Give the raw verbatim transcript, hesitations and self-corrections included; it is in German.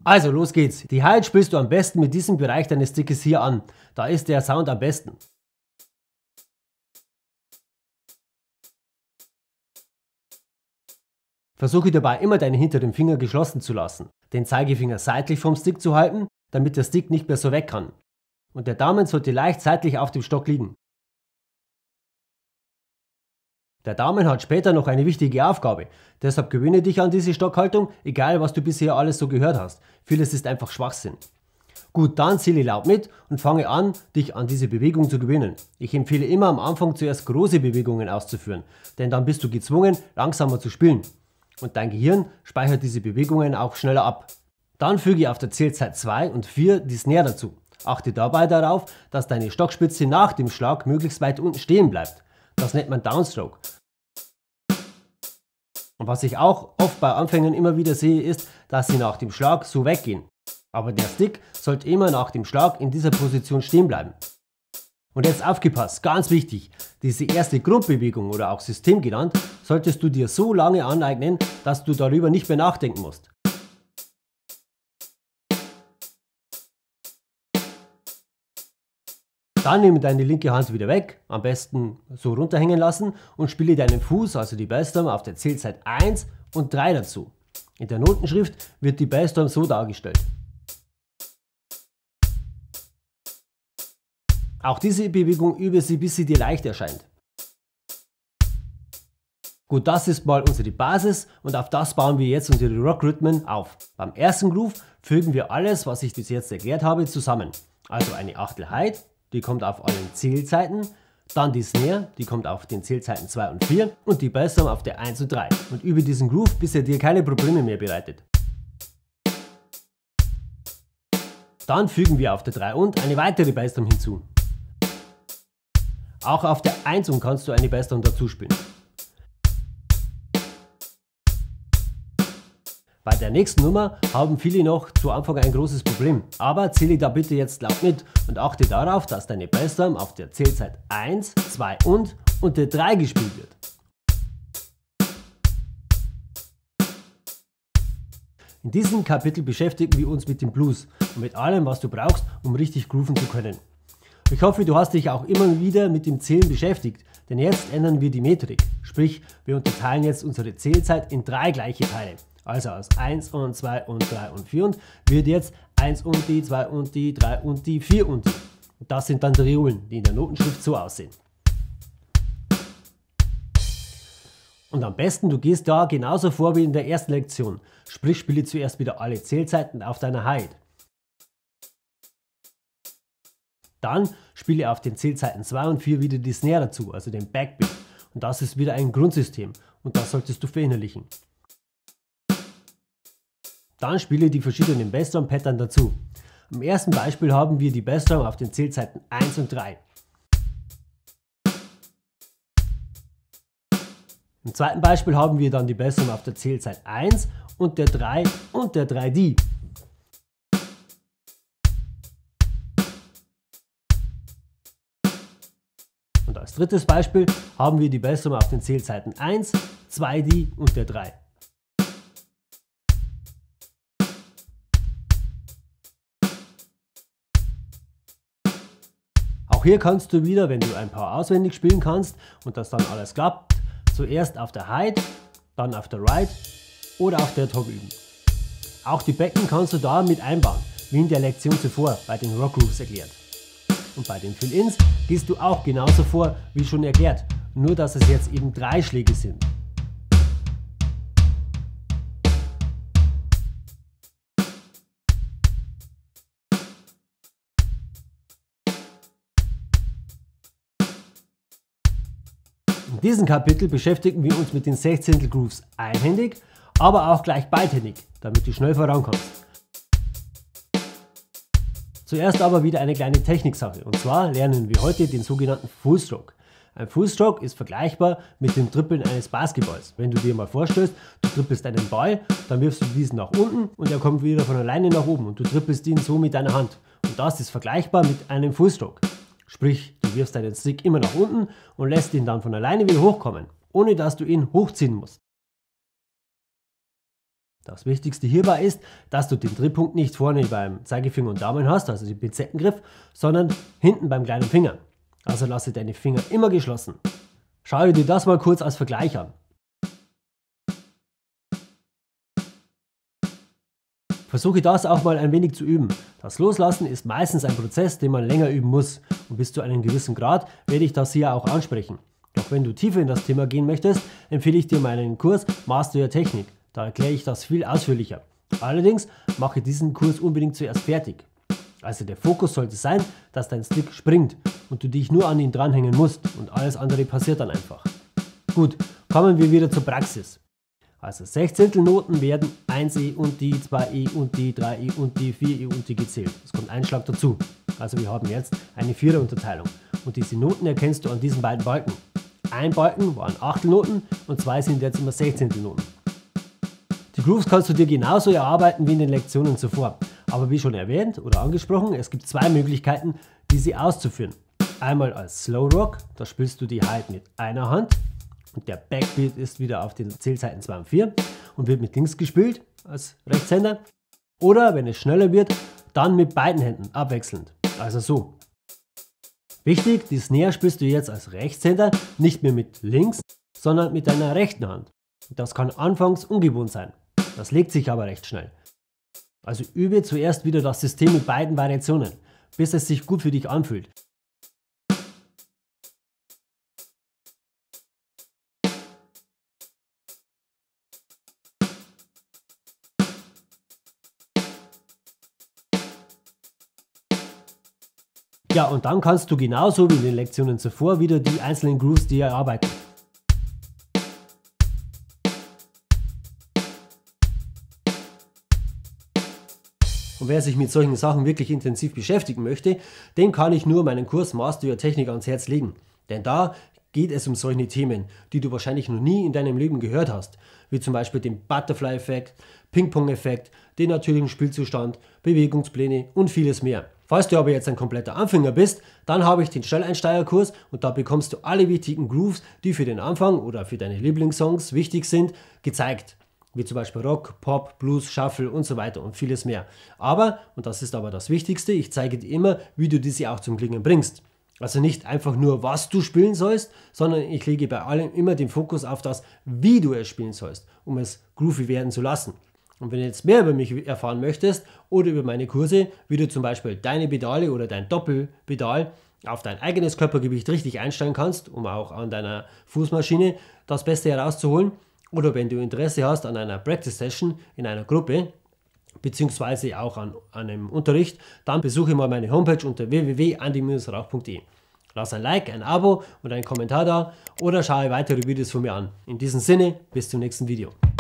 Also los geht's. Die Hi-Hat spielst du am besten mit diesem Bereich deines Stickes hier an. Da ist der Sound am besten. Versuche dabei immer deine hinteren Finger geschlossen zu lassen, den Zeigefinger seitlich vom Stick zu halten, damit der Stick nicht mehr so weg kann. Und der Daumen sollte leicht seitlich auf dem Stock liegen. Der Daumen hat später noch eine wichtige Aufgabe, deshalb gewöhne dich an diese Stockhaltung, egal was du bisher alles so gehört hast. Vieles ist einfach Schwachsinn. Gut, dann zähle laut mit und fange an, dich an diese Bewegung zu gewöhnen. Ich empfehle immer am Anfang zuerst große Bewegungen auszuführen, denn dann bist du gezwungen, langsamer zu spielen. Und dein Gehirn speichert diese Bewegungen auch schneller ab. Dann füge auf der Zählzeit zwei und vier die Snare dazu. Achte dabei darauf, dass deine Stockspitze nach dem Schlag möglichst weit unten stehen bleibt. Das nennt man Downstroke. Und was ich auch oft bei Anfängern immer wieder sehe, ist, dass sie nach dem Schlag so weggehen. Aber der Stick sollte immer nach dem Schlag in dieser Position stehen bleiben. Und jetzt aufgepasst, ganz wichtig, diese erste Grundbewegung oder auch System genannt, solltest du dir so lange aneignen, dass du darüber nicht mehr nachdenken musst. Dann nehme deine linke Hand wieder weg, am besten so runterhängen lassen und spiele deinen Fuß, also die Bassdrum, auf der Zählzeit eins und drei dazu. In der Notenschrift wird die Bassdrum so dargestellt. Auch diese Bewegung übe sie, bis sie dir leicht erscheint. Gut, das ist mal unsere Basis und auf das bauen wir jetzt unsere Rock-Rhythmen auf. Beim ersten Groove fügen wir alles, was ich bis jetzt erklärt habe, zusammen. Also eine Achtel Hi-Hat, die kommt auf allen Zählzeiten, dann die Snare, die kommt auf den Zählzeiten zwei und vier und die Bassdrum auf der eins und drei. Und übe diesen Groove, bis er dir keine Probleme mehr bereitet. Dann fügen wir auf der drei und eine weitere Bassdrum hinzu. Auch auf der eins und kannst du eine Bassdrum dazu spielen. Bei der nächsten Nummer haben viele noch zu Anfang ein großes Problem, aber zähle da bitte jetzt laut mit und achte darauf, dass deine Bassdrum auf der Zählzeit eins, zwei und und der drei gespielt wird. In diesem Kapitel beschäftigen wir uns mit dem Blues und mit allem, was du brauchst, um richtig grooven zu können. Ich hoffe, du hast dich auch immer wieder mit dem Zählen beschäftigt, denn jetzt ändern wir die Metrik. Sprich, wir unterteilen jetzt unsere Zählzeit in drei gleiche Teile. Also aus eins und zwei und drei und vier und wird jetzt eins und die, zwei und die, drei und die, vier und die. Und das sind dann Triolen, die in der Notenschrift so aussehen. Und am besten, du gehst da genauso vor wie in der ersten Lektion. Sprich, spiele zuerst wieder alle Zählzeiten auf deiner Hi-Hat. Dann spiele auf den Zählzeiten zwei und vier wieder die Snare dazu, also den Backbeat. Und das ist wieder ein Grundsystem und das solltest du verinnerlichen. Dann spiele die verschiedenen Bassdrum-Pattern dazu. Im ersten Beispiel haben wir die Bassdrum auf den Zählzeiten eins und drei. Im zweiten Beispiel haben wir dann die Bassdrum auf der Zählzeit eins und der drei und der drei D. Und als drittes Beispiel haben wir die Bassdrum auf den Zählzeiten eins, zwei D und der drei. Auch hier kannst du wieder, wenn du ein paar auswendig spielen kannst und das dann alles klappt, zuerst auf der Hi-Hat, dann auf der Ride oder auf der Top üben. Auch die Becken kannst du da mit einbauen, wie in der Lektion zuvor bei den Rock Grooves erklärt. Und bei den Fill-Ins gehst du auch genauso vor, wie schon erklärt, nur dass es jetzt eben drei Schläge sind. In diesem Kapitel beschäftigen wir uns mit den Sechzehntel Grooves einhändig, aber auch gleich beidhändig, damit du schnell vorankommst. Zuerst aber wieder eine kleine Techniksache, und zwar lernen wir heute den sogenannten Fullstroke. Ein Fullstroke ist vergleichbar mit dem Trippeln eines Basketballs. Wenn du dir mal vorstellst, du trippelst einen Ball, dann wirfst du diesen nach unten und er kommt wieder von alleine nach oben und du trippelst ihn so mit deiner Hand. Und das ist vergleichbar mit einem Fullstroke. Sprich, du wirfst deinen Stick immer nach unten und lässt ihn dann von alleine wieder hochkommen, ohne dass du ihn hochziehen musst. Das Wichtigste hierbei ist, dass du den Drehpunkt nicht vorne beim Zeigefinger und Daumen hast, also den Pinzettengriff, sondern hinten beim kleinen Finger. Also lasse deine Finger immer geschlossen. Schau dir das mal kurz als Vergleich an. Versuche das auch mal ein wenig zu üben. Das Loslassen ist meistens ein Prozess, den man länger üben muss. Und bis zu einem gewissen Grad werde ich das hier auch ansprechen. Doch wenn du tiefer in das Thema gehen möchtest, empfehle ich dir meinen Kurs Master Your Technik. Da erkläre ich das viel ausführlicher. Allerdings mache diesen Kurs unbedingt zuerst fertig. Also der Fokus sollte sein, dass dein Stick springt und du dich nur an ihn dranhängen musst und alles andere passiert dann einfach. Gut, kommen wir wieder zur Praxis. Also Sechzehntelnoten werden eins E und die, zwei E und die, drei E und die, vier E und die gezählt. Es kommt ein Schlag dazu. Also wir haben jetzt eine Viererunterteilung. Und diese Noten erkennst du an diesen beiden Balken. Ein Balken waren Achtelnoten und zwei sind jetzt immer Sechzehntelnoten. Die Grooves kannst du dir genauso erarbeiten wie in den Lektionen zuvor. Aber wie schon erwähnt oder angesprochen, es gibt zwei Möglichkeiten, diese auszuführen. Einmal als Slow Rock, da spielst du die halt mit einer Hand und der Backbeat ist wieder auf den Zählseiten zwei und vier und wird mit links gespielt als Rechtshänder. Oder wenn es schneller wird, dann mit beiden Händen abwechselnd, also so. Wichtig, die Snare spielst du jetzt als Rechtshänder nicht mehr mit links, sondern mit deiner rechten Hand. Das kann anfangs ungewohnt sein, das legt sich aber recht schnell. Also übe zuerst wieder das System mit beiden Variationen, bis es sich gut für dich anfühlt. Ja, und dann kannst du genauso wie in den Lektionen zuvor wieder die einzelnen Grooves dir erarbeiten. Und wer sich mit solchen Sachen wirklich intensiv beschäftigen möchte, dem kann ich nur meinen Kurs Master Your Technik ans Herz legen. Denn da geht es um solche Themen, die du wahrscheinlich noch nie in deinem Leben gehört hast. Wie zum Beispiel den Butterfly-Effekt, Ping-Pong-Effekt, den natürlichen Spielzustand, Bewegungspläne und vieles mehr. Falls du aber jetzt ein kompletter Anfänger bist, dann habe ich den Schnelleinsteigerkurs und da bekommst du alle wichtigen Grooves, die für den Anfang oder für deine Lieblingssongs wichtig sind, gezeigt. Wie zum Beispiel Rock, Pop, Blues, Shuffle und so weiter und vieles mehr. Aber, und das ist aber das Wichtigste, ich zeige dir immer, wie du diese auch zum Klingen bringst. Also nicht einfach nur, was du spielen sollst, sondern ich lege bei allem immer den Fokus auf das, wie du es spielen sollst, um es groovy werden zu lassen. Und wenn du jetzt mehr über mich erfahren möchtest oder über meine Kurse, wie du zum Beispiel deine Pedale oder dein Doppelpedal auf dein eigenes Körpergewicht richtig einstellen kannst, um auch an deiner Fußmaschine das Beste herauszuholen, oder wenn du Interesse hast an einer Practice Session in einer Gruppe, beziehungsweise auch an, an einem Unterricht, dann besuche mal meine Homepage unter w w w punkt andi Bindestrich rauch punkt de. Lass ein Like, ein Abo und einen Kommentar da oder schaue weitere Videos von mir an. In diesem Sinne, bis zum nächsten Video.